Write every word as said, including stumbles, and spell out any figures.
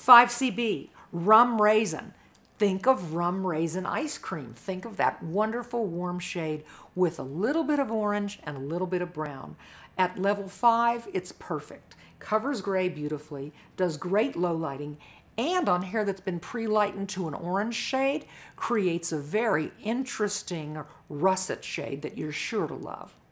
five C B, rum raisin. Think of rum raisin ice cream. Think of that wonderful warm shade with a little bit of orange and a little bit of brown. At level five, it's perfect. Covers gray beautifully, does great low lighting, and on hair that's been pre-lightened to an orange shade, creates a very interesting russet shade that you're sure to love.